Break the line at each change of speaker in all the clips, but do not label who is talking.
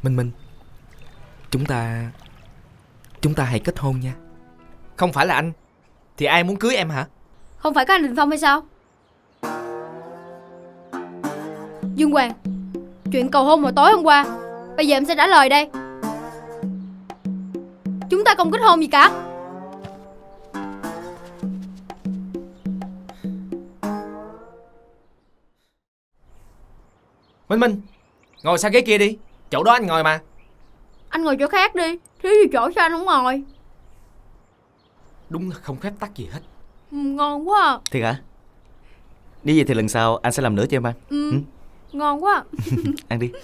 Minh, chúng ta hãy kết hôn nha. Không phải là anh thì ai muốn cưới em hả?
Không phải có anh Đình Phong hay sao? Dương Hoàng, chuyện cầu hôn hồi tối hôm qua, bây giờ em sẽ trả lời đây. Chúng ta không kết hôn gì cả.
Minh, ngồi sang ghế kia đi. Chỗ đó anh ngồi mà.
Anh ngồi chỗ khác đi. Thiếu gì chỗ sao anh không ngồi?
Đúng là không phép tắc gì hết.
Ngon quá à.
Thiệt hả? Nếu vậy thì lần sau anh sẽ làm nữa cho em ăn.
Ngon quá à.
Ăn đi.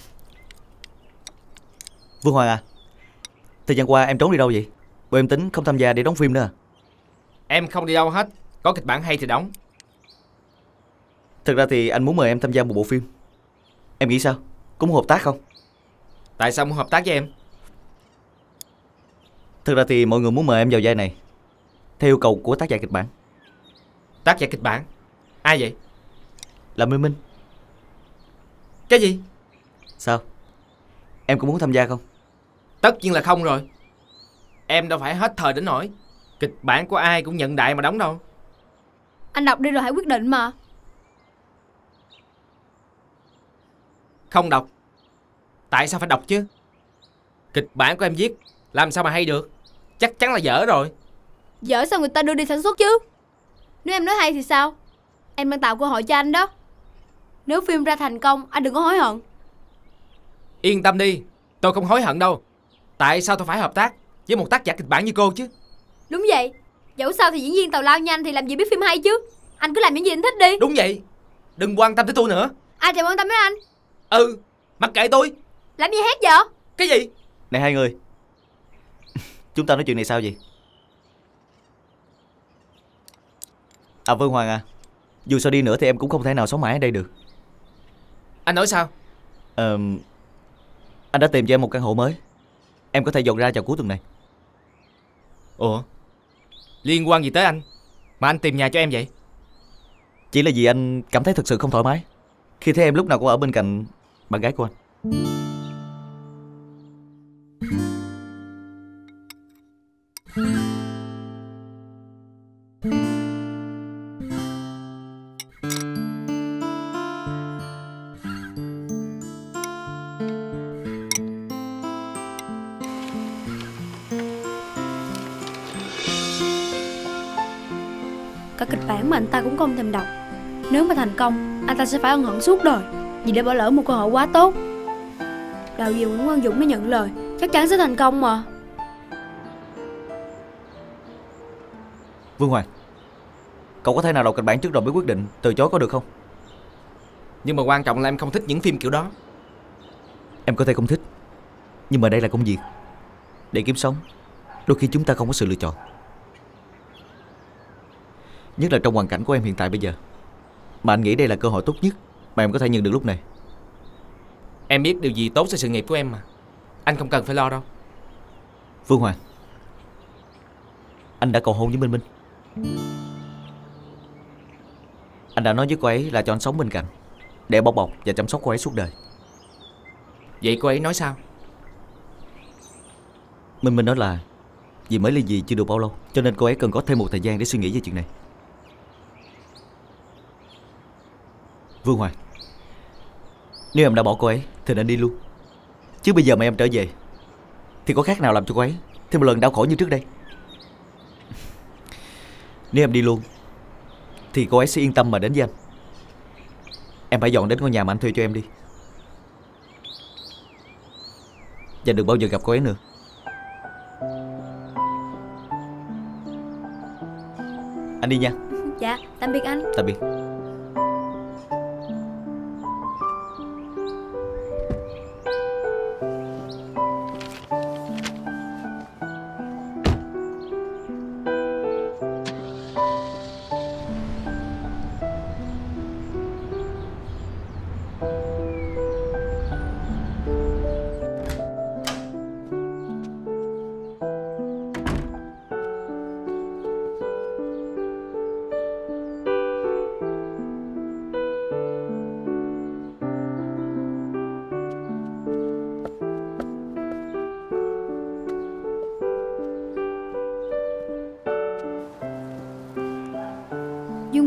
Vương Hoàng à, thời gian qua em trốn đi đâu vậy? Bộ em tính không tham gia để đóng phim nữa à?
Em không đi đâu hết. Có kịch bản hay thì đóng.
Thực ra thì anh muốn mời em tham gia một bộ phim. Em nghĩ sao? Có muốn hợp tác không?
Tại sao muốn hợp tác với em?
Thực ra thì mọi người muốn mời em vào vai này theo yêu cầu của tác giả kịch bản.
Tác giả kịch bản? Ai vậy?
Là Minh.
Cái gì?
Sao? Em có muốn tham gia không?
Tất nhiên là không rồi. Em đâu phải hết thời đến nỗi kịch bản của ai cũng nhận đại mà đóng đâu.
Anh đọc đi rồi hãy quyết định mà.
Không đọc. Tại sao phải đọc chứ? Kịch bản của em viết làm sao mà hay được? Chắc chắn là dở rồi.
Dở sao người ta đưa đi sản xuất chứ? Nếu em nói hay thì sao? Em đang tạo cơ hội cho anh đó. Nếu phim ra thành công, anh đừng có hối hận.
Yên tâm đi, tôi không hối hận đâu. Tại sao tôi phải hợp tác với một tác giả kịch bản như cô chứ?
Đúng vậy. Dẫu sao thì diễn viên tào lao như anh thì làm gì biết phim hay chứ. Anh cứ làm những gì anh thích đi.
Đúng vậy. Đừng quan tâm tới tôi nữa.
Ai thèm quan tâm đến anh?
Mặc kệ tôi.
Làm gì hét vậy?
Cái gì?
Này hai người, chúng ta nói chuyện này sao vậy? À Vương Hoàng à, dù sao đi nữa thì em cũng không thể nào sống mãi ở đây được.
Anh nói sao?
Anh đã tìm cho em một căn hộ mới. Em có thể dọn ra vào cuối tuần này.
Ủa? Liên quan gì tới anh mà anh tìm nhà cho em vậy?
Chỉ là vì anh cảm thấy thực sự không thoải mái khi thấy em lúc nào cũng ở bên cạnh bạn gái của anh.
Cả kịch bản mà anh ta cũng không thèm đọc. Nếu mà thành công, anh ta sẽ phải ân hận suốt đời vì đã bỏ lỡ một cơ hội quá tốt. Đạo diễn Nguyễn Quang Dũng đã nhận lời, chắc chắn sẽ thành công mà.
Vương Hoàng, cậu có thể nào đọc kịch bản trước rồi mới quyết định từ chối có được không?
Nhưng mà quan trọng là em không thích những phim kiểu đó.
Em có thể không thích, nhưng mà đây là công việc. Để kiếm sống, đôi khi chúng ta không có sự lựa chọn. Nhất là trong hoàn cảnh của em hiện tại bây giờ. Mà anh nghĩ đây là cơ hội tốt nhất mà em có thể nhận được lúc này.
Em biết điều gì tốt cho sự nghiệp của em mà. Anh không cần phải lo đâu.
Vương Hoàng, anh đã cầu hôn với Minh Minh. Anh đã nói với cô ấy là cho anh sống bên cạnh, để bao bọc và chăm sóc cô ấy suốt đời.
Vậy cô ấy nói sao?
Minh Minh nói là vì mới ly dị chưa được bao lâu, cho nên cô ấy cần có thêm một thời gian để suy nghĩ về chuyện này. Vương Hoàng, nếu em đã bỏ cô ấy thì nên đi luôn. Chứ bây giờ mà em trở về thì có khác nào làm cho cô ấy thêm một lần đau khổ như trước đây. Nếu em đi luôn thì cô ấy sẽ yên tâm mà đến với anh. Em phải dọn đến ngôi nhà mà anh thuê cho em đi. Và đừng bao giờ gặp cô ấy nữa. Anh đi nha.
Dạ, tạm biệt anh.
Tạm biệt.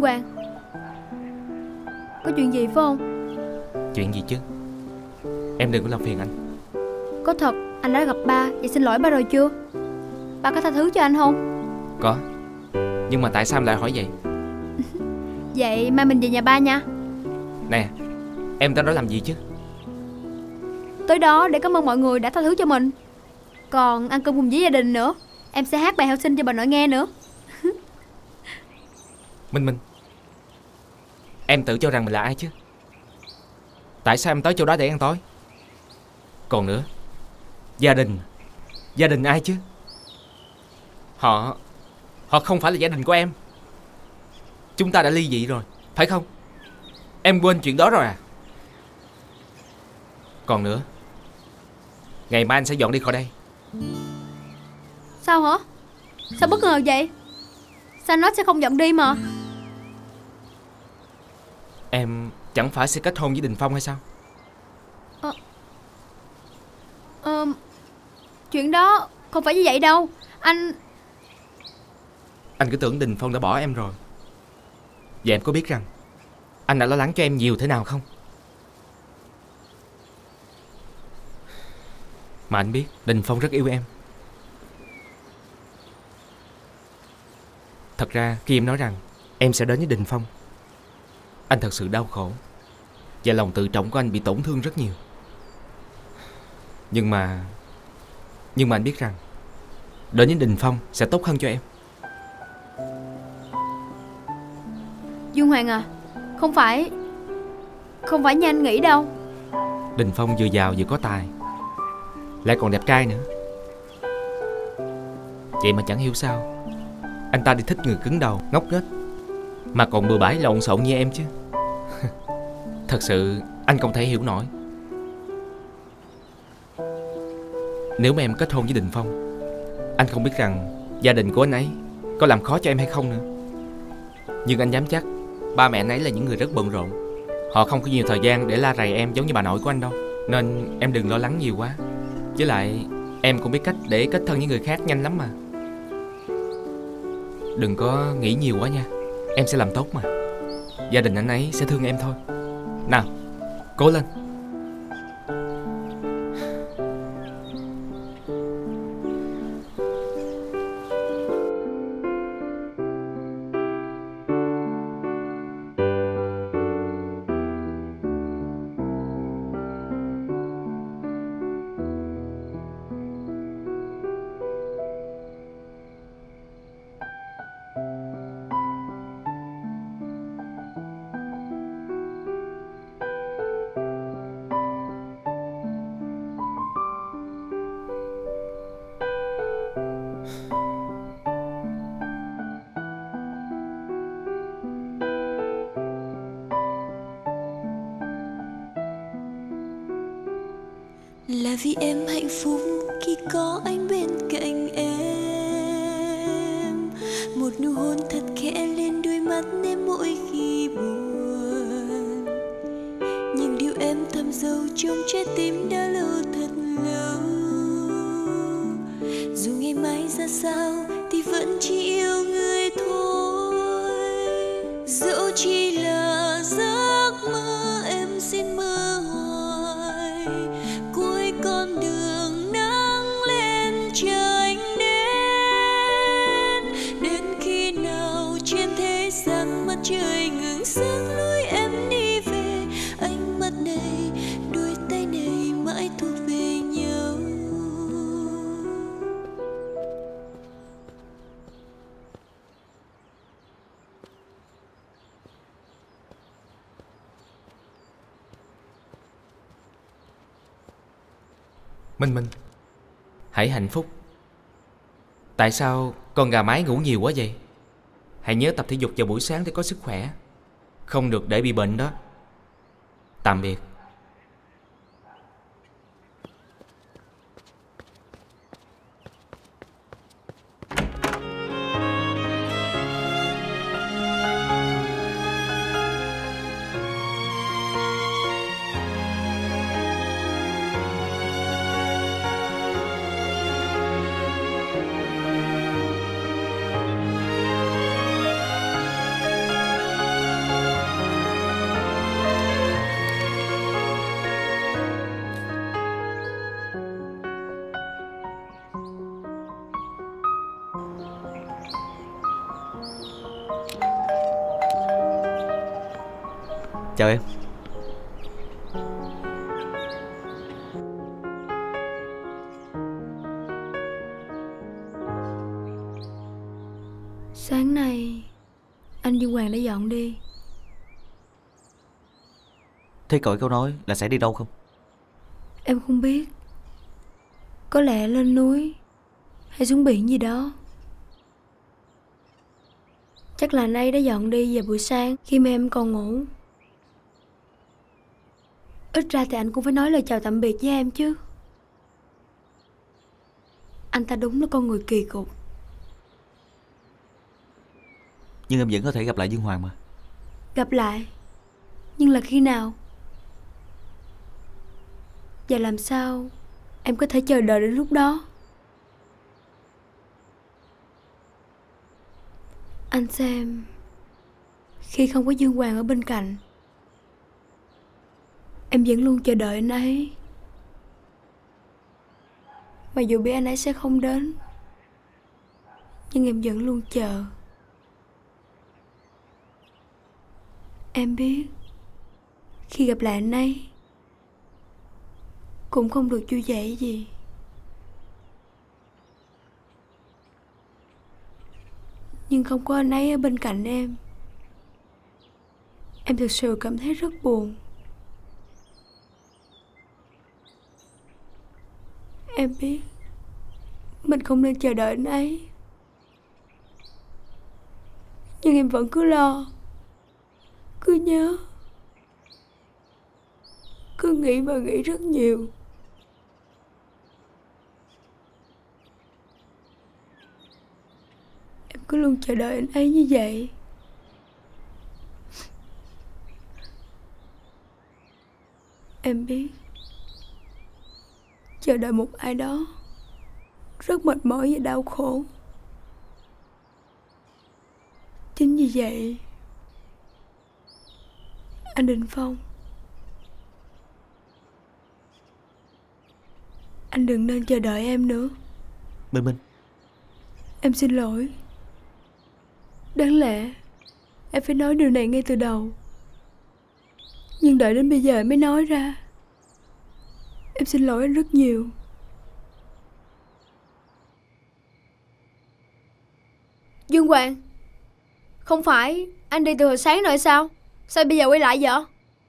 Quang, có chuyện gì phải không?
Chuyện gì chứ? Em đừng có làm phiền anh.
Có thật anh đã gặp ba và xin lỗi ba rồi chưa? Ba có tha thứ cho anh không?
Có. Nhưng mà tại sao em lại hỏi vậy?
Vậy mai mình về nhà ba nha.
Nè, em tới đó làm gì chứ?
Tới đó để cảm ơn mọi người đã tha thứ cho mình. Còn ăn cơm cùng với gia đình nữa. Em sẽ hát bài Heo Sinh cho bà nội nghe nữa.
Minh, em tự cho rằng mình là ai chứ? Tại sao em tới chỗ đó để ăn tối? Còn nữa, gia đình ai chứ? Họ không phải là gia đình của em. Chúng ta đã ly dị rồi, phải không? Em quên chuyện đó rồi à? Còn nữa, ngày mai anh sẽ dọn đi khỏi đây.
Sao hả? Sao bất ngờ vậy? Sao nó sẽ không dọn đi mà?
Em chẳng phải sẽ kết hôn với Đình Phong hay sao?
Chuyện đó không phải như vậy đâu. Anh
cứ tưởng Đình Phong đã bỏ em rồi. Và em có biết rằng anh đã lo lắng cho em nhiều thế nào không? Mà anh biết Đình Phong rất yêu em. Thật ra khi em nói rằng em sẽ đến với Đình Phong, anh thật sự đau khổ. Và lòng tự trọng của anh bị tổn thương rất nhiều. Nhưng mà anh biết rằng đến với Đình Phong sẽ tốt hơn cho em.
Dương Hoàng à, Không phải như anh nghĩ đâu.
Đình Phong vừa giàu vừa có tài, lại còn đẹp trai nữa. Vậy mà chẳng hiểu sao anh ta đi thích người cứng đầu, ngốc nghếch, mà còn bừa bãi lộn xộn như em chứ. Thật sự anh không thể hiểu nổi. Nếu mà em kết hôn với Đình Phong, anh không biết rằng gia đình của anh ấy có làm khó cho em hay không nữa. Nhưng anh dám chắc ba mẹ anh ấy là những người rất bận rộn. Họ không có nhiều thời gian để la rầy em giống như bà nội của anh đâu. Nên em đừng lo lắng nhiều quá. Với lại em cũng biết cách để kết thân với người khác nhanh lắm mà. Đừng có nghĩ nhiều quá nha. Em sẽ làm tốt mà. Gia đình anh ấy sẽ thương em thôi. Nào, cố lên.
Là vì em hạnh phúc khi có anh bên cạnh em. Một nụ hôn thật khẽ lên đôi mắt em mỗi khi buồn. Những điều em thầm sâu trong trái tim đã lâu thật lâu. Dù ngày mai ra sao thì vẫn chỉ yêu người thôi. Dẫu chỉ là giấc mơ em xin mơ hoài. Cuối con đường nắng lên trời đến. Đến khi nào trên thế gian mặt trời ngừng sáng lối em đi về. Ánh mắt này, đôi tay này mãi thuộc về nhau.
Minh, hãy hạnh phúc. Tại sao con gà mái ngủ nhiều quá vậy? Hãy nhớ tập thể dục vào buổi sáng để có sức khỏe. Không được để bị bệnh đó. Tạm biệt.
Chào em.
Sáng nay anh Dương Hoàng đã dọn đi.
Thế cậu có nói là sẽ đi đâu không?
Em không biết. Có lẽ lên núi hay xuống biển gì đó. Chắc là anh ấy đã dọn đi vào buổi sáng khi mà em còn ngủ. Ít ra thì anh cũng phải nói lời chào tạm biệt với em chứ. Anh ta đúng là con người kỳ cục.
Nhưng em vẫn có thể gặp lại Dương Hoàng mà.
Gặp lại, nhưng là khi nào? Và làm sao em có thể chờ đợi đến lúc đó? Anh xem, khi không có Dương Hoàng ở bên cạnh, em vẫn luôn chờ đợi anh ấy. Mà dù biết anh ấy sẽ không đến, nhưng em vẫn luôn chờ. Em biết, khi gặp lại anh ấy cũng không được vui vẻ gì. Nhưng không có anh ấy ở bên cạnh em thực sự cảm thấy rất buồn. Em biết mình không nên chờ đợi anh ấy, nhưng em vẫn cứ lo, cứ nhớ, cứ nghĩ và nghĩ rất nhiều. Em cứ luôn chờ đợi anh ấy như vậy. Em biết chờ đợi một ai đó rất mệt mỏi và đau khổ. Chính vì vậy, anh Đình Phong, anh đừng nên chờ đợi em nữa.
Minh Minh.
Em xin lỗi. Đáng lẽ em phải nói điều này ngay từ đầu, nhưng đợi đến bây giờ mới nói ra. Em xin lỗi anh rất nhiều. Dương Hoàng, không phải anh đi từ hồi sáng rồi sao? Sao bây giờ quay lại vậy?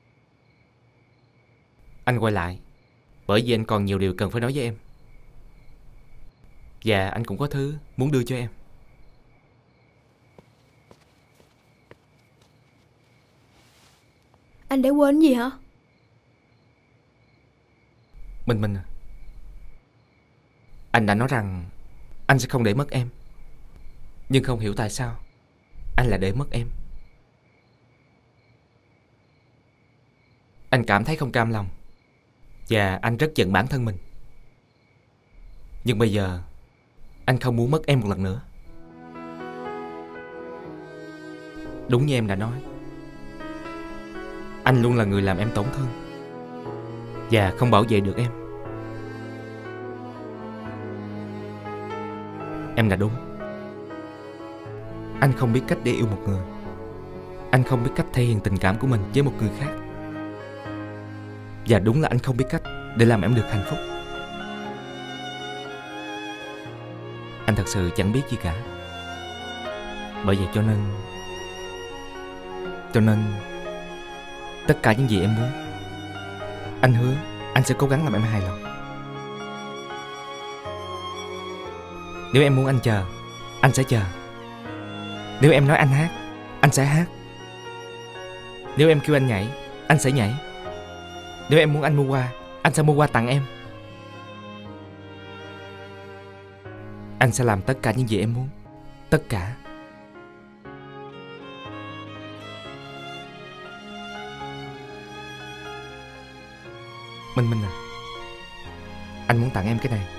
Anh quay lại bởi vì anh còn nhiều điều cần phải nói với em. Và anh cũng có thứ muốn đưa cho em.
Anh để quên gì hả?
Minh à, anh đã nói rằng anh sẽ không để mất em, nhưng không hiểu tại sao anh lại để mất em. Anh cảm thấy không cam lòng, và anh rất giận bản thân mình. Nhưng bây giờ anh không muốn mất em một lần nữa. Đúng như em đã nói, anh luôn là người làm em tổn thương và không bảo vệ được em. Em đã đúng. Anh không biết cách để yêu một người. Anh không biết cách thể hiện tình cảm của mình với một người khác. Và đúng là anh không biết cách để làm em được hạnh phúc. Anh thật sự chẳng biết gì cả. Bởi vậy cho nên tất cả những gì em muốn, anh hứa anh sẽ cố gắng làm em hài lòng. Nếu em muốn anh chờ, anh sẽ chờ. Nếu em nói anh hát, anh sẽ hát. Nếu em kêu anh nhảy, anh sẽ nhảy. Nếu em muốn anh mua hoa, anh sẽ mua hoa tặng em. Anh sẽ làm tất cả những gì em muốn. Tất cả. Minh à, anh muốn tặng em cái này.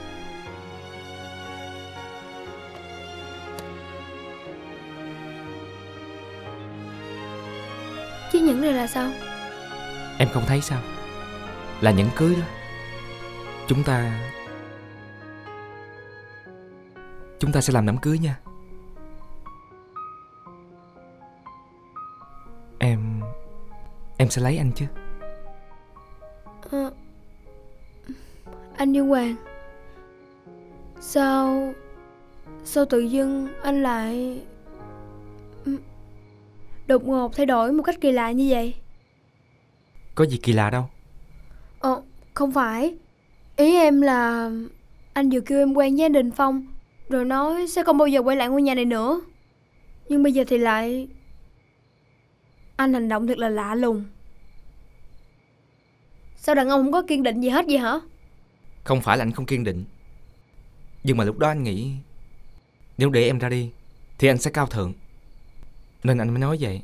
Chiếc nhẫn này là sao?
Em không thấy sao? Là nhẫn cưới đó. Chúng ta sẽ làm đám cưới nha. Em em sẽ lấy anh chứ?
Anh Dương Hoàng, Sao tự dưng anh lại đột ngột thay đổi một cách kỳ lạ như vậy?
Có gì kỳ lạ đâu.
Không phải. Ý em là anh vừa kêu em quen với Đình Phong, rồi nói sẽ không bao giờ quay lại ngôi nhà này nữa. Nhưng bây giờ thì lại... Anh hành động thật là lạ lùng. Sao đàn ông không có kiên định gì hết vậy hả?
Không phải là anh không kiên định, nhưng mà lúc đó anh nghĩ nếu để em ra đi thì anh sẽ cao thượng, nên anh mới nói vậy.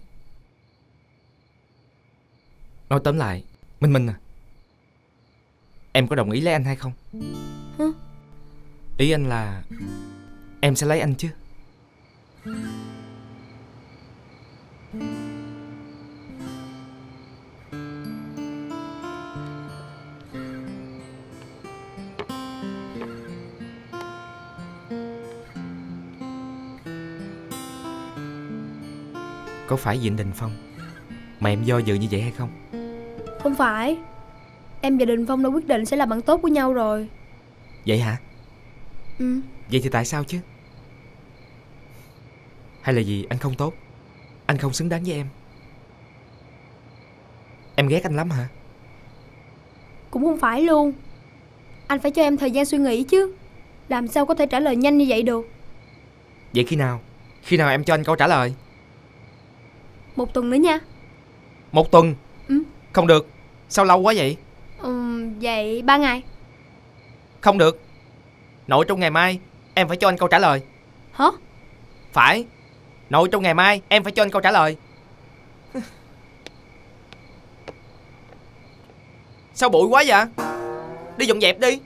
Nói tóm lại, Minh à, em có đồng ý lấy anh hay không?
Hả?
Ý anh là em sẽ lấy anh chứ? Có phải vì anh Đình Phong mà em do dự như vậy hay không?
Không phải. Em và Đình Phong đã quyết định sẽ là bạn tốt của nhau rồi.
Vậy hả?
Ừ.
Vậy thì tại sao chứ? Hay là vì anh không tốt, anh không xứng đáng với em? Em ghét anh lắm hả?
Cũng không phải luôn. Anh phải cho em thời gian suy nghĩ chứ. Làm sao có thể trả lời nhanh như vậy được?
Vậy khi nào? Khi nào em cho anh câu trả lời?
1 tuần nữa nha.
1 tuần?
Ừ.
Không được. Sao lâu quá vậy?
Vậy 3 ngày.
Không được. Nội trong ngày mai em phải cho anh câu trả lời.
Hả?
Phải. Nội trong ngày mai em phải cho anh câu trả lời. Sao bụi quá vậy? Đi dọn dẹp đi.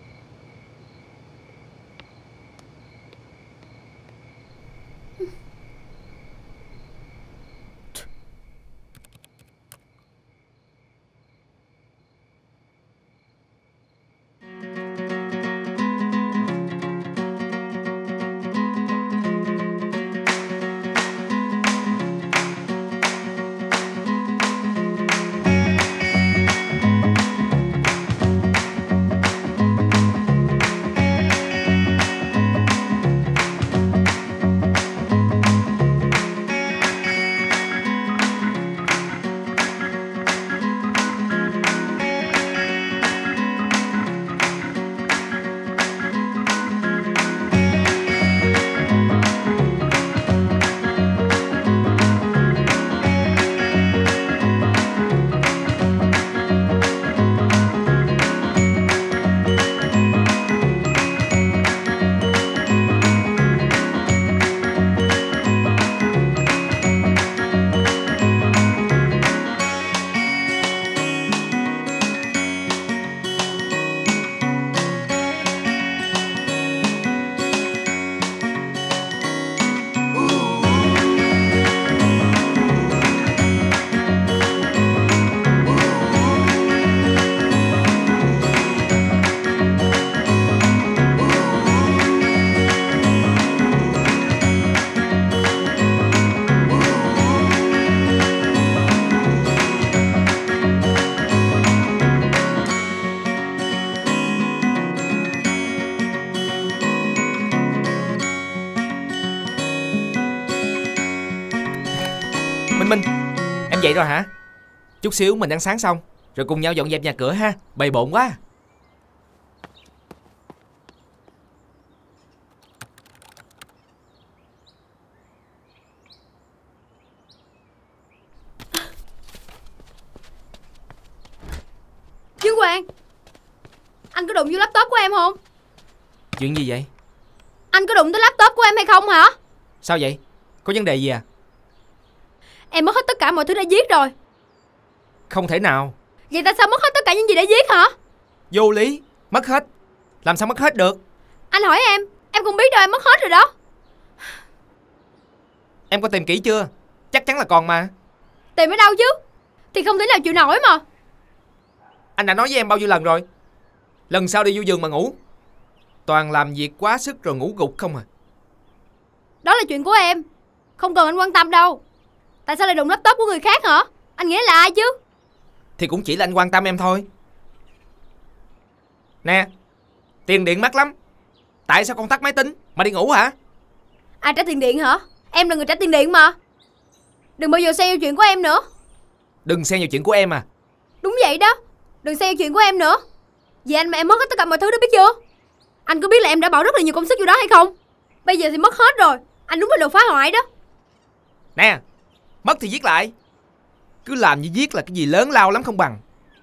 Minh, em dậy rồi hả? Chút xíu mình ăn sáng xong rồi cùng nhau dọn dẹp nhà cửa ha. Bề bộn quá.
Dương Hoàng, anh có đụng vô laptop của em không?
Chuyện gì vậy?
Anh có đụng tới laptop của em hay không hả?
Sao vậy? Có vấn đề gì à?
Em mất hết tất cả mọi thứ đã viết rồi.
Không thể nào.
Vậy tại sao mất hết tất cả những gì đã viết hả?
Vô lý. Mất hết. Làm sao mất hết được?
Anh hỏi em cũng biết đâu em mất hết rồi đó.
Em có tìm kỹ chưa? Chắc chắn là còn mà.
Tìm ở đâu chứ? Thì không thể nào chịu nổi mà.
Anh đã nói với em bao nhiêu lần rồi? Lần sau đi vô giường mà ngủ. Toàn làm việc quá sức rồi ngủ gục không à.
Đó là chuyện của em, không cần anh quan tâm đâu. Tại sao lại đụng laptop của người khác hả? Anh nghĩ là ai chứ?
thì cũng chỉ là anh quan tâm em thôi. Nè, tiền điện mắc lắm. Tại sao con tắt máy tính mà đi ngủ hả?
Ai trả tiền điện hả? Em là người trả tiền điện mà. Đừng bao giờ xen vào chuyện của em nữa.
Đừng xen vào chuyện của em à?
Đúng vậy đó, đừng xen vào chuyện của em nữa. Vì anh mà em mất hết tất cả mọi thứ đó, biết chưa? Anh có biết là em đã bỏ rất là nhiều công sức vô đó hay không? Bây giờ thì mất hết rồi. Anh đúng là đồ phá hoại đó.
Nè, mất thì viết lại. Cứ làm như viết là cái gì lớn lao lắm không bằng.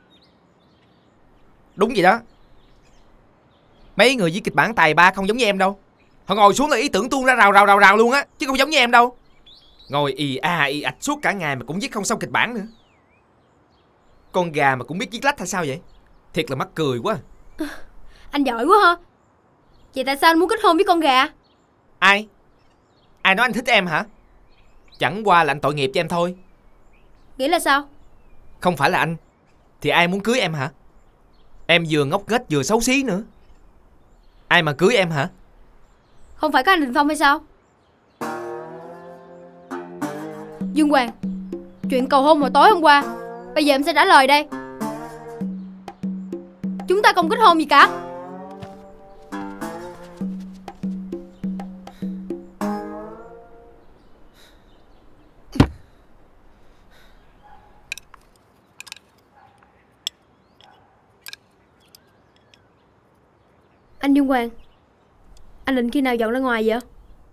Đúng vậy đó. Mấy người viết kịch bản tài ba không giống như em đâu. Họ ngồi xuống là ý tưởng tuôn ra rào luôn á, chứ không giống như em đâu. Ngồi ì ạch suốt cả ngày mà cũng viết không xong kịch bản nữa. Con gà mà cũng biết viết lách hay sao vậy? Thiệt là mắc cười quá.
Anh giỏi quá ha. Vậy tại sao anh muốn kết hôn với con gà?
Ai nói anh thích em hả? Chẳng qua là anh tội nghiệp cho em thôi.
Nghĩa là sao?
Không phải là anh thì ai muốn cưới em hả? Em vừa ngốc nghếch vừa xấu xí nữa. Ai mà cưới em hả?
Không phải có anh Đình Phong hay sao? Dương Hoàng, chuyện cầu hôn hồi tối hôm qua, bây giờ em sẽ trả lời đây. Chúng ta không kết hôn gì cả. Anh Dương Hoàng, anh định khi nào dọn ra ngoài vậy?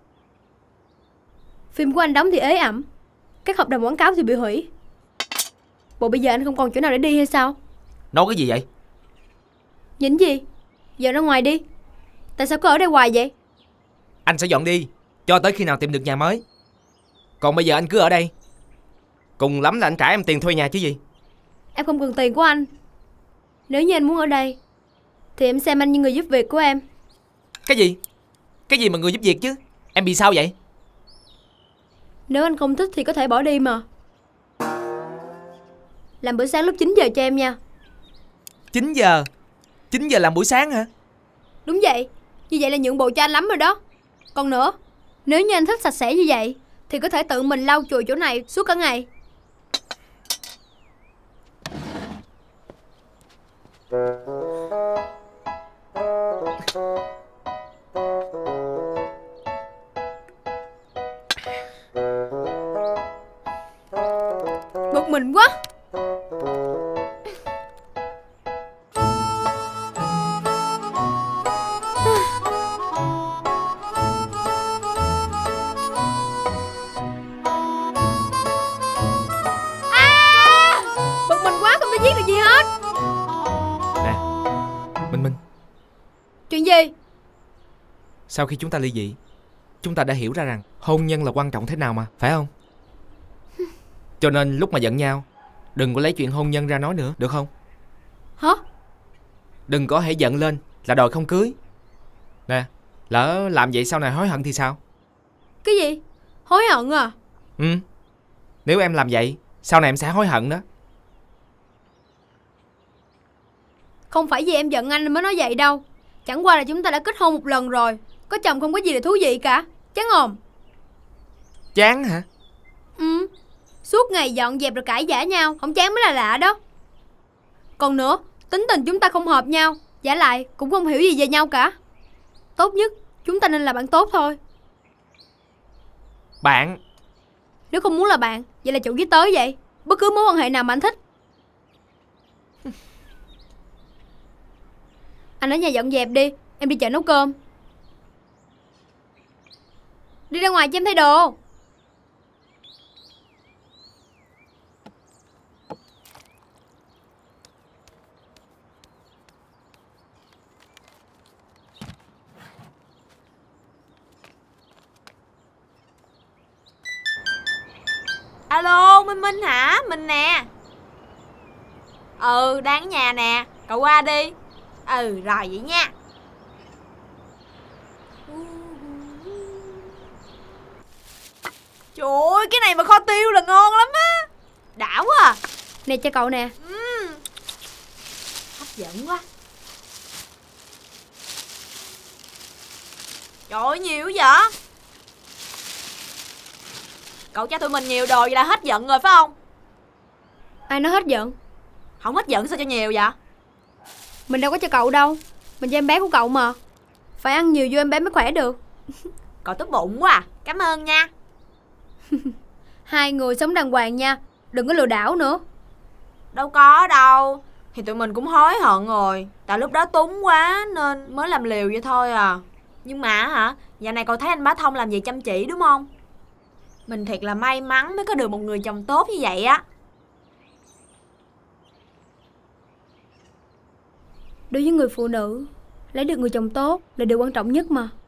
Phim của anh đóng thì ế ẩm, các hợp đồng quảng cáo thì bị hủy. Bộ bây giờ anh không còn chỗ nào để đi hay sao?
Nói cái gì vậy?
Nhìn gì? Dọn ra ngoài đi. Tại sao cứ ở đây hoài vậy?
Anh sẽ dọn đi cho tới khi nào tìm được nhà mới. Còn bây giờ anh cứ ở đây. Cùng lắm là anh trả em tiền thuê nhà chứ gì.
Em không cần tiền của anh. Nếu như anh muốn ở đây thì em xem anh như người giúp việc của em.
Cái gì? Cái gì mà người giúp việc chứ? Em bị sao vậy?
Nếu anh không thích thì có thể bỏ đi mà. Làm bữa sáng lúc 9 giờ cho em nha.
9 giờ? 9 giờ làm buổi sáng hả?
Đúng vậy. Như vậy là nhượng bộ cho anh lắm rồi đó. Còn nữa, nếu như anh thích sạch sẽ như vậy thì có thể tự mình lau chùi chỗ này suốt cả ngày. Bực mình quá. Bực mình quá, không thể viết được gì hết.
Nè, Minh,
Chuyện gì?
sau khi chúng ta ly dị, chúng ta đã hiểu ra rằng hôn nhân là quan trọng thế nào mà, phải không? Cho nên lúc mà giận nhau, đừng có lấy chuyện hôn nhân ra nói nữa, được không?
Hả?
Đừng có hãy giận lên là đòi không cưới. Nè, lỡ làm vậy sau này hối hận thì sao?
Cái gì? Hối hận à?
Ừ, nếu em làm vậy, sau này em sẽ hối hận đó.
Không phải vì em giận anh mới nói vậy đâu. Chẳng qua là chúng ta đã kết hôn một lần rồi. Có chồng không có gì là thú vị cả. Chán không?
Chán hả?
Ừ. Suốt ngày dọn dẹp rồi cãi vã nhau, không chán mới là lạ đó. Còn nữa, tính tình chúng ta không hợp nhau, vả lại cũng không hiểu gì về nhau cả. Tốt nhất chúng ta nên là bạn tốt thôi.
Bạn?
Nếu không muốn là bạn, vậy là chủ với tớ vậy. Bất cứ mối quan hệ nào mà anh thích. Anh ở nhà dọn dẹp đi, em đi chợ nấu cơm. Đi ra ngoài cho em thay đồ.
Alo, Minh hả? Mình nè. Đang ở nhà nè, cậu qua đi. Rồi vậy nha. Trời ơi, cái này mà kho tiêu là ngon lắm á. Đã quá à.
Nè cho cậu nè.
Hấp dẫn quá. Trời ơi, nhiều vậy. Cậu cho tụi mình nhiều đồ vậy là hết giận rồi phải không?
Ai nói hết giận?
Không hết giận sao cho nhiều vậy?
Mình đâu có cho cậu đâu. Mình cho em bé của cậu mà. Phải ăn nhiều vô em bé mới khỏe được.
Cậu tốt bụng quá à. Cảm ơn nha.
Hai người sống đàng hoàng nha. Đừng có lừa đảo nữa.
Đâu có đâu. Thì tụi mình cũng hối hận rồi. Tại lúc đó túng quá nên mới làm liều vậy thôi à. Nhưng mà hả, dạo này cậu thấy anh Bá Thông làm gì chăm chỉ đúng không? Mình thiệt là may mắn mới có được một người chồng tốt như vậy á.
Đối với người phụ nữ, lấy được người chồng tốt là điều quan trọng nhất mà.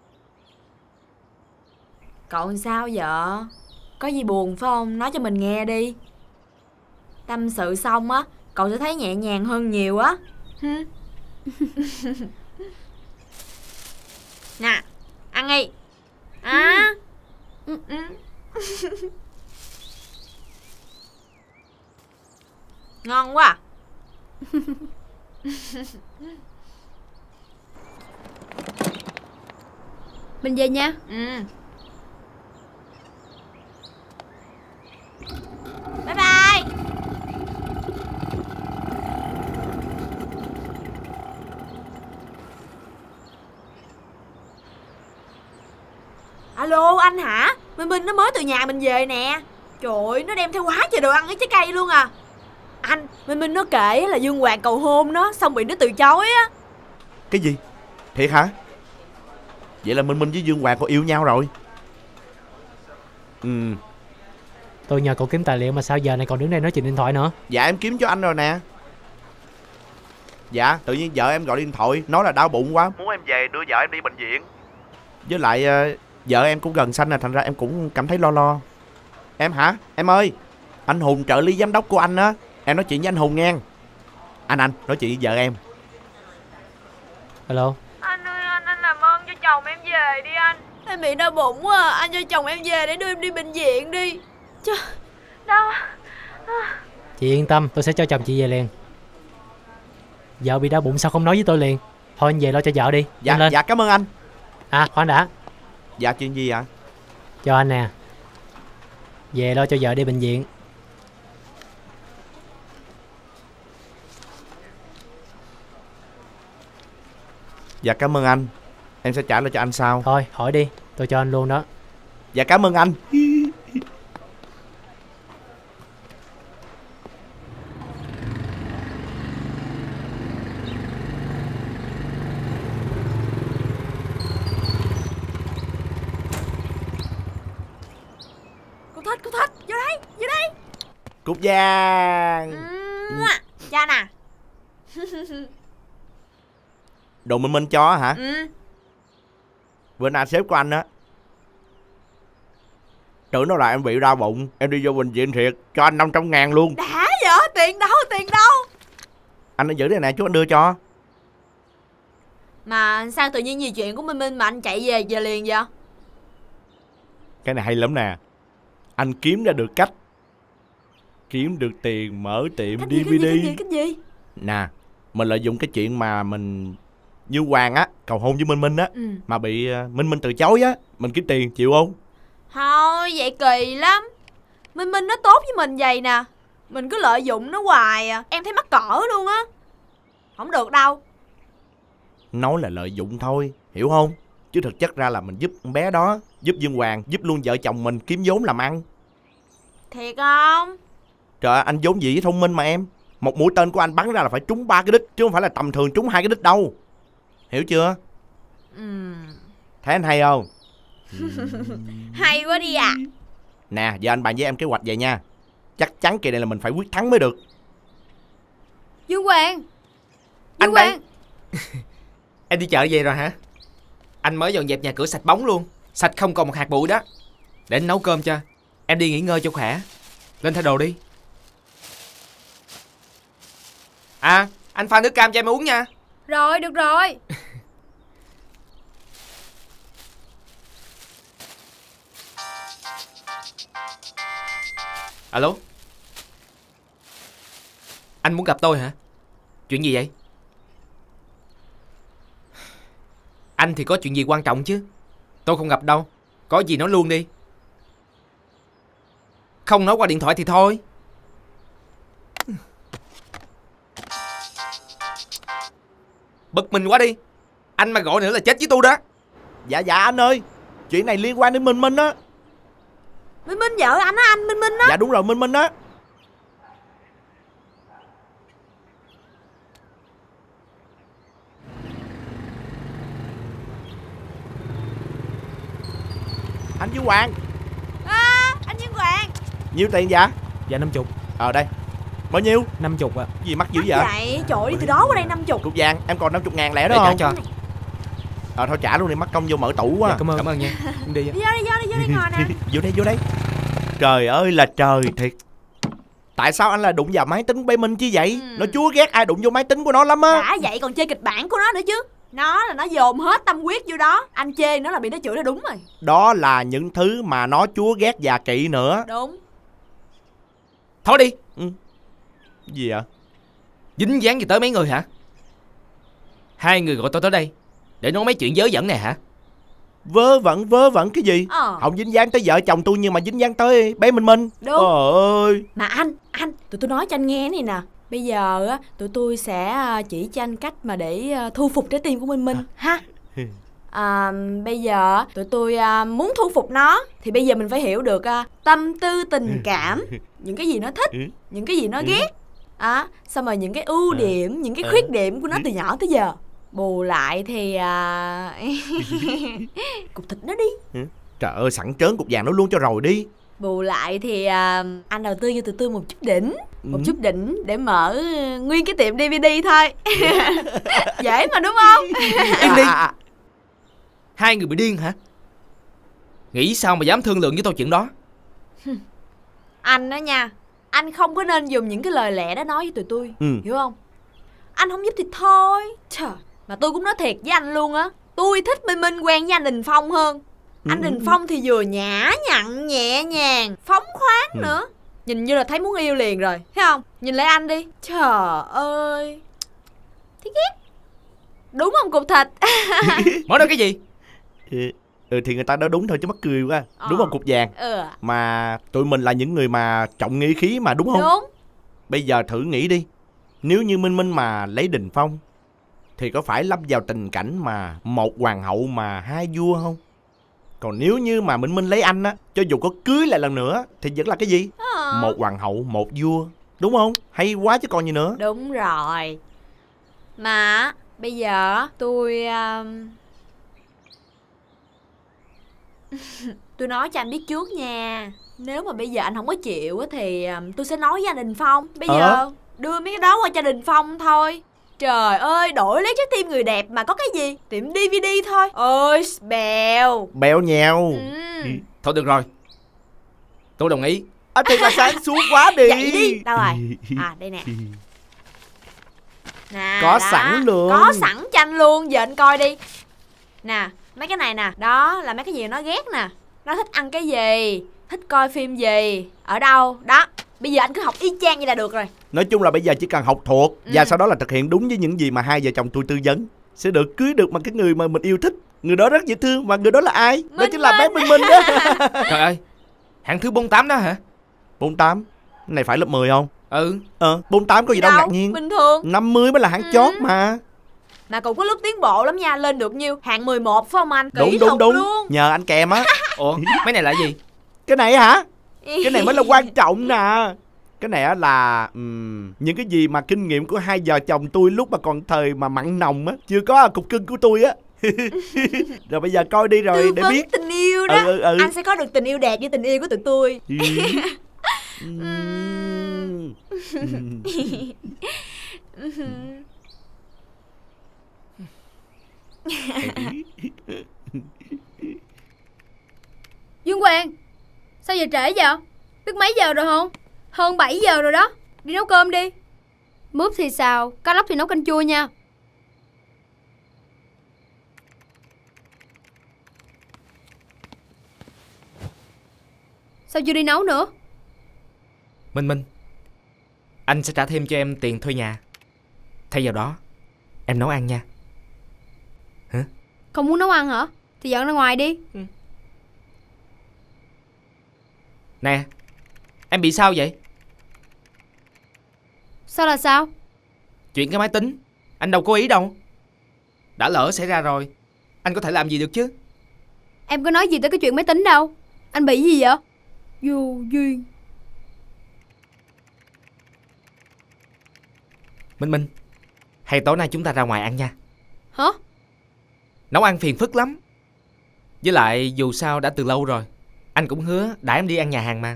Cậu làm sao vợ? Có gì buồn phải không? Nói cho mình nghe đi. Tâm sự xong á, cậu sẽ thấy nhẹ nhàng hơn nhiều á. Nè, ăn đi. Ngon quá à.
Mình về nha.
Bye bye. Alo anh hả? Minh nó mới từ nhà mình về nè. Trời ơi, nó đem theo quá trời đồ ăn với trái cây luôn à. Anh, Minh nó kể là Dương Hoàng cầu hôn nó, xong bị nó từ chối á.
Cái gì? Thiệt hả? Vậy là Minh với Dương Hoàng có yêu nhau rồi.
Tôi nhờ cậu kiếm tài liệu mà sao giờ này còn đứng đây nói chuyện điện thoại nữa?
Dạ em kiếm cho anh rồi nè. Dạ, tự nhiên vợ em gọi điện thoại nói là đau bụng quá, muốn em về đưa vợ em đi bệnh viện. Với lại vợ em cũng gần sanh nè, thành ra em cũng cảm thấy lo lo. Em hả? Em ơi, anh Hùng trợ lý giám đốc của anh á. Em nói chuyện với anh Hùng nghe. Anh nói chuyện với vợ em.
Alo.
Anh ơi, anh làm ơn cho chồng em về đi anh. Em bị đau bụng quá à. Anh cho chồng em về để đưa em đi bệnh viện đi. Chứ đau.
Chị yên tâm, tôi sẽ cho chồng chị về liền. Vợ bị đau bụng sao không nói với tôi liền? Thôi anh về lo cho vợ đi.
Dạ,
lên.
dạ cảm ơn anh.
À khoan đã.
Dạ chuyện gì ạ?
Cho anh nè. Về lo cho vợ đi bệnh viện.
Dạ cảm ơn anh. Em sẽ trả lại cho anh sau.
Thôi hỏi đi, tôi cho anh luôn đó.
Dạ cảm ơn anh.
Cô Thích, vô đây.
Cúc Giang.
Cha nè.
Đồ Minh cho hả? Bữa nay sếp của anh á tưởng nó là em bị đau bụng, em đi vô bệnh viện thiệt, cho anh 500.000 luôn.
Đã vậy? Tiền đâu?
Anh nó giữ đây nè, chú anh đưa cho.
Mà sao tự nhiên nhiều chuyện của Minh mà anh chạy về liền vậy?
Cái này hay lắm nè. Anh kiếm ra được cách kiếm được tiền mở tiệm DVD.
Cách gì?
Nè, mình lợi dụng cái chuyện mà mình như Hoàng á cầu hôn với Minh á, mà bị Minh từ chối á, mình kiếm tiền chịu không?
Thôi vậy kỳ lắm. Minh nó tốt với mình vậy nè, mình cứ lợi dụng nó hoài à. Em thấy mắc cỡ luôn á. Không được đâu.
Nói là lợi dụng thôi, hiểu không? Chứ thực chất ra là mình giúp con bé đó, giúp Dương Hoàng, giúp luôn vợ chồng mình kiếm vốn làm ăn.
Thiệt không?
Trời ơi, anh vốn dĩ thông minh mà em. Một mũi tên của anh bắn ra là phải trúng 3 cái đích, chứ không phải là tầm thường trúng 2 cái đích đâu. Hiểu chưa? Thấy anh hay không?
Hay quá đi à.
Nè, giờ anh bàn với em kế hoạch vậy nha. Chắc chắn kỳ này là mình phải quyết thắng mới được.
Dương Hoàng.
Anh đây.
Em đi chợ về rồi hả? Anh mới dọn dẹp nhà cửa sạch bóng luôn. Sạch không còn một hạt bụi đó. Để anh nấu cơm cho. Em đi nghỉ ngơi cho khỏe. Lên thay đồ đi. À, anh pha nước cam cho em uống nha.
Rồi, được rồi.
Alo. Anh muốn gặp tôi hả? Chuyện gì vậy? Anh thì có chuyện gì quan trọng chứ. Tôi không gặp đâu. Có gì nói luôn đi. Không nói qua điện thoại thì thôi. Bực mình quá đi. Anh mà gọi nữa là chết với tôi đó.
Dạ anh ơi, chuyện này liên quan đến Minh Minh á.
Minh Minh vợ anh á anh, Minh Minh á.
Dạ đúng rồi, Minh Minh á. Anh Duy Hoàng.
Anh Nhân Hoàng.
Nhiêu tiền vậy?
Dạ 50.
Đây. Bao nhiêu?
50 ạ.
Gì mắc dữ vậy?
Vậy trời ơi, đi từ đó qua đây 50.
Cục vàng, em còn 50 ngàn lẻ đó
Để
không?
trả cho.
Thôi trả luôn đi, mắc công vô mở tủ quá.
Dạ, cảm ơn.
Cảm ơn nha. Em đi.
Đi vô đây ngồi nè.
Vô đây. Trời ơi là trời thiệt. Tại sao anh lại đụng vào máy tính của bé Minh chứ vậy? Nó chúa ghét ai đụng vô máy tính của nó lắm á.
Đã vậy còn chơi kịch bản của nó nữa chứ. Nó dồn hết tâm huyết vô đó. Anh chê nó là bị nó chửi là đúng rồi.
Đó là những thứ mà nó chúa ghét và kỵ nữa.
Đúng.
Thôi đi.
Gì vậy?
Dính dáng gì tới mấy người hả? Hai người gọi tôi tới đây để nói mấy chuyện vớ vẩn này hả?
Vớ vẩn cái gì? Không dính dáng tới vợ chồng tôi nhưng mà dính dáng tới bé Minh Minh.
Đúng.
Trời ơi.
Mà anh, tụi tôi nói cho anh nghe này nè. Bây giờ á, tụi tôi sẽ chỉ cho anh cách mà để thu phục trái tim của Minh Minh ha. Bây giờ tụi tôi muốn thu phục nó thì bây giờ mình phải hiểu được tâm tư tình cảm, những cái gì nó thích, những cái gì nó ghét, xong rồi những cái ưu điểm, những cái khuyết điểm của nó từ nhỏ tới giờ. Bù lại thì cục thịt nó đi.
Trời ơi, sẵn trớn cục vàng nó luôn cho rồi đi.
Bù lại thì anh đầu tư cho tụi tôi một chút đỉnh. Một chút đỉnh để mở nguyên cái tiệm DVD thôi. Dễ mà đúng không?
Im đi. Hai người bị điên hả? Nghĩ sao mà dám thương lượng với tôi chuyện đó?
Anh đó nha, anh không có nên dùng những cái lời lẽ đó nói với tụi tôi, hiểu không? Anh không giúp thì thôi. Trời, mà tôi cũng nói thiệt với anh luôn á, tôi thích Minh Minh quen với anh Đình Phong hơn. Anh Đình Phong thì vừa nhã nhặn, nhẹ nhàng, phóng khoáng nữa. Nhìn như là thấy muốn yêu liền rồi, thấy không? Nhìn lại anh đi. Trời ơi, thấy ghét. Đúng không cục thịt?
Mở nói cái gì?
Thì người ta nói đúng thôi chứ mắc cười quá. Đúng không cục vàng? Mà tụi mình là những người mà trọng nghĩa khí mà, đúng không?
Đúng.
Bây giờ thử nghĩ đi, nếu như Minh Minh mà lấy Đình Phong thì có phải lâm vào tình cảnh mà một hoàng hậu mà hai vua không? Còn nếu như mà Minh Minh lấy anh á, cho dù có cưới lại lần nữa thì vẫn là cái gì? Một hoàng hậu, một vua. Đúng không? Hay quá chứ còn gì nữa.
Đúng rồi. Mà bây giờ tôi tôi nói cho anh biết trước nha. Nếu mà bây giờ anh không có chịu thì tôi sẽ nói với anh Đình Phong. Bây giờ đưa mấy cái đó qua cho Đình Phong thôi. Trời ơi, đổi lấy trái tim người đẹp mà có cái gì? Tiệm DVD thôi. Ôi, bèo.
Bèo nhèo.
Thôi được rồi, tôi đồng ý.
Thì là sáng suốt quá đi.
Vậy đi. Đâu rồi? Đây nè. Nè,
có
đó.
Sẵn luôn.
Có sẵn cho anh luôn. Giờ anh coi đi. Nè, mấy cái này nè. Đó là mấy cái gì nó ghét nè. Nó thích ăn cái gì, thích coi phim gì, ở đâu. Đó, bây giờ anh cứ học y chang vậy là được rồi.
Nói chung là bây giờ chỉ cần học thuộc và sau đó là thực hiện đúng với những gì mà hai vợ chồng tôi tư vấn, sẽ được cưới được mà cái người mà mình yêu thích. Người đó rất dễ thương. Mà người đó là ai? Đó chính là bé Minh Minh đó.
Trời ơi, hạng thứ 48 đó hả?
48? Cái này phải lớp 10 không? 48 có gì đâu ngạc nhiên.
Bình thường.
50 mới là hạng chót mà.
Mà cũng có lúc tiến bộ lắm nha. Lên được nhiêu? Hạng 11 phải không anh?
Đúng luôn. Nhờ anh kèm á.
Ủa, mấy này là gì?
Cái này hả? Cái này mới là quan trọng nè. Cái này là những cái gì mà kinh nghiệm của hai vợ chồng tôi lúc mà còn thời mà mặn nồng á, chưa có cục cưng của tôi á. Rồi bây giờ coi đi rồi
tư
để
vấn
biết
tình yêu đó. Anh sẽ có được tình yêu đẹp như tình yêu của tụi tôi.
Dương Quang, sao giờ trễ vậy? Biết mấy giờ rồi không? Hơn 7 giờ rồi đó. Đi nấu cơm đi. Mướp thì xào, cá lóc thì nấu canh chua nha. Sao chưa đi nấu nữa?
Minh, anh sẽ trả thêm cho em tiền thuê nhà. Thay vào đó em nấu ăn nha. Hả?
Không muốn nấu ăn hả? Thì dọn ra ngoài đi.
Nè, em bị sao vậy?
Sao là sao?
Chuyện cái máy tính anh đâu có ý đâu. Đã lỡ xảy ra rồi, anh có thể làm gì được chứ?
Em có nói gì tới cái chuyện máy tính đâu. Anh bị gì vậy? Vô duyên.
Minh, hay tối nay chúng ta ra ngoài ăn nha.
Hả?
Nấu ăn phiền phức lắm. Với lại dù sao đã từ lâu rồi, anh cũng hứa đãi em đi ăn nhà hàng mà.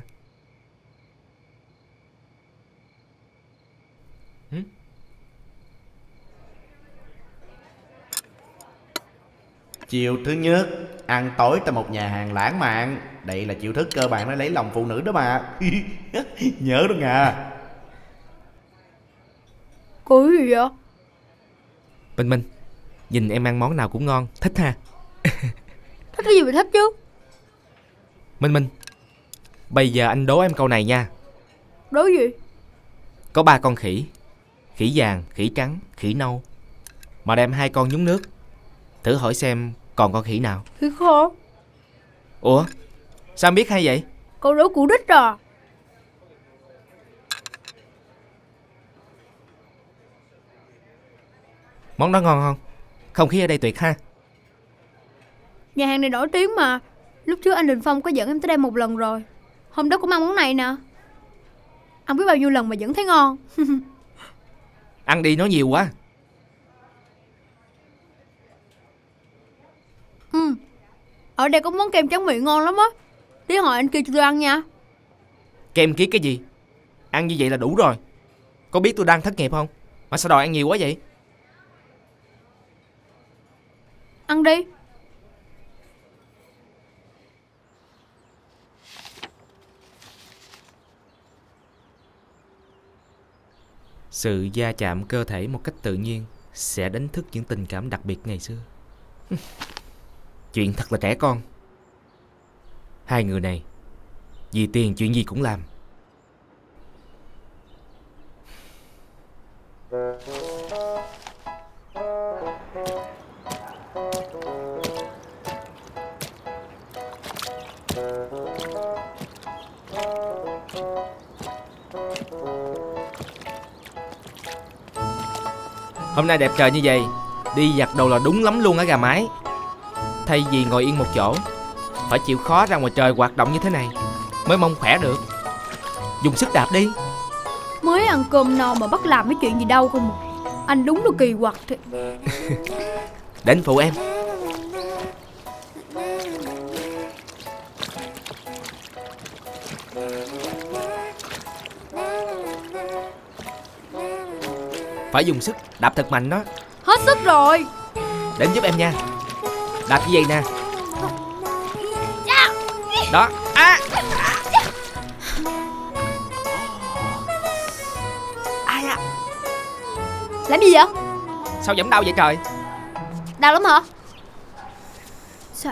Chiều thứ nhất, ăn tối tại một nhà hàng lãng mạn. Đây là chiêu thức cơ bản để lấy lòng phụ nữ đó mà. Nhớ đó nha.
Cười gì vậy?
Minh, nhìn em ăn món nào cũng ngon, thích ha.
Thích cái gì mà thích chứ?
Minh, bây giờ anh đố em câu này nha.
Đố gì?
Có 3 con khỉ. Khỉ vàng, khỉ trắng, khỉ nâu. Mà đem 2 con nhúng nước. Thử hỏi xem còn con khỉ nào?
Khỉ khô.
Ủa, sao em biết hay vậy?
Câu đố cũ đích à.
Món đó ngon không? Không khí ở đây tuyệt ha.
Nhà hàng này nổi tiếng mà. Lúc trước anh Đình Phong có dẫn em tới đây một lần rồi. Hôm đó cũng ăn món này nè. Ăn biết bao nhiêu lần mà vẫn thấy ngon.
Ăn đi, nói nhiều quá.
Ở đây có món kem tráng miệng ngon lắm á. Tí hỏi anh kia cho tôi ăn nha.
Kem kiết cái gì? Ăn như vậy là đủ rồi. Có biết tôi đang thất nghiệp không? Mà sao đòi ăn nhiều quá vậy?
Ăn đi.
Sự va chạm cơ thể một cách tự nhiên sẽ đánh thức những tình cảm đặc biệt ngày xưa. Chuyện thật là trẻ con. Hai người này vì tiền chuyện gì cũng làm. Hôm nay đẹp trời như vậy, đi giặt đồ là đúng lắm luôn á gà mái. Thay vì ngồi yên một chỗ, phải chịu khó ra ngoài trời hoạt động như thế này mới mong khỏe được. Dùng sức đạp đi.
Mới ăn cơm no mà bắt làm cái chuyện gì đâu không. Anh đúng là kỳ quặc thiệt.
Để anh phụ em. Phải dùng sức đạp thật mạnh đó.
Hết sức rồi.
Để anh giúp em nha. Đạp như vậy nè. Đó. À. Ai à?
Làm gì vậy?
Sao vẫn đau vậy trời?
Đau lắm hả? Sao?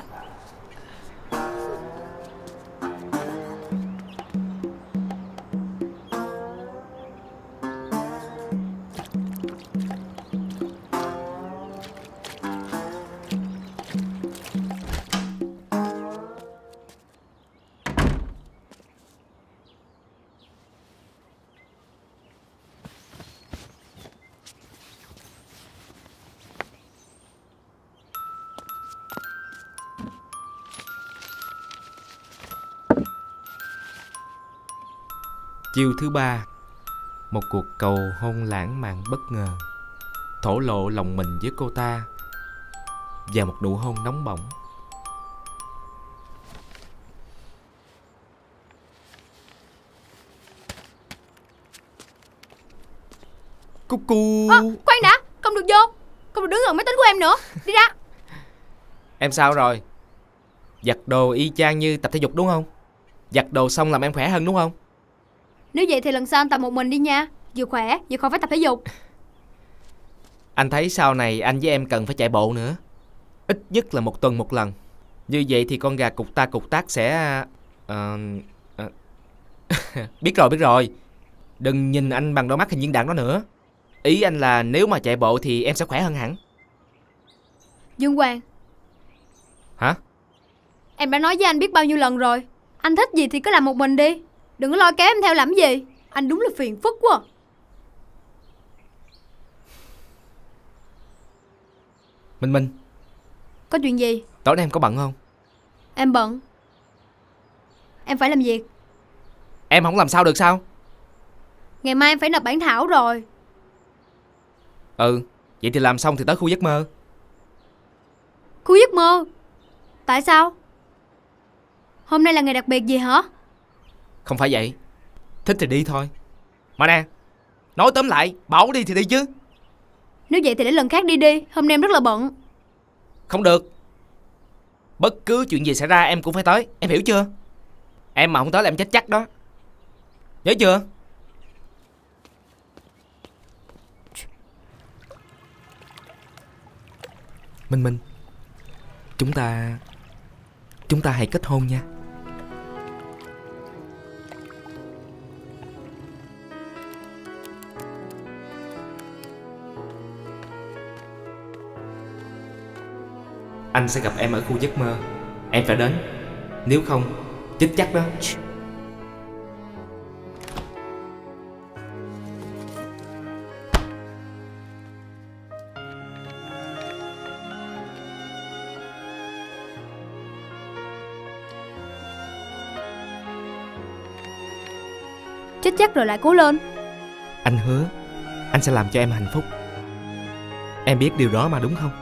Chiêu thứ 3. Một cuộc cầu hôn lãng mạn bất ngờ, thổ lộ lòng mình với cô ta và một nụ hôn nóng bỏng. Cu cu.
Khoan đã, không được vô. Không được đứng gần máy tính của em nữa. Đi ra.
Em sao rồi? Giặt đồ y chang như tập thể dục đúng không? Giặt đồ xong làm em khỏe hơn đúng không?
Nếu vậy thì lần sau anh tập một mình đi nha. Vừa khỏe, vừa khỏi phải tập thể dục.
Anh thấy sau này anh với em cần phải chạy bộ nữa. Ít nhất là 1 tuần 1 lần. Như vậy thì con gà cục tác sẽ... Biết rồi. Đừng nhìn anh bằng đôi mắt hình viên đạn đó nữa. Ý anh là nếu mà chạy bộ thì em sẽ khỏe hơn hẳn.
Dương Quang.
Hả?
Em đã nói với anh biết bao nhiêu lần rồi. Anh thích gì thì cứ làm một mình đi. Đừng có lôi kéo em theo làm gì. Anh đúng là phiền phức quá.
Minh,
Có chuyện gì?
tối nay em có bận không?
Em bận. Em phải làm việc.
Em không làm sao được sao?
Ngày mai em phải nộp bản thảo rồi.
Ừ, vậy thì làm xong thì tới khu giấc mơ.
Khu giấc mơ? Tại sao? Hôm nay là ngày đặc biệt gì hả?
Không phải vậy. Thích thì đi thôi. Mà nè, nói tóm lại, bảo đi thì đi chứ.
Nếu vậy thì để lần khác đi. Hôm nay em rất là bận.
Không được. Bất cứ chuyện gì xảy ra em cũng phải tới. Em hiểu chưa? Em mà không tới là em chết chắc đó. Nhớ chưa? Minh, Chúng ta hãy kết hôn nha. Anh sẽ gặp em ở khu giấc mơ. Em phải đến. Nếu không, chết chắc đó.
Chết chắc rồi lại cố lên.
Anh hứa anh sẽ làm cho em hạnh phúc. Em biết điều đó mà đúng không?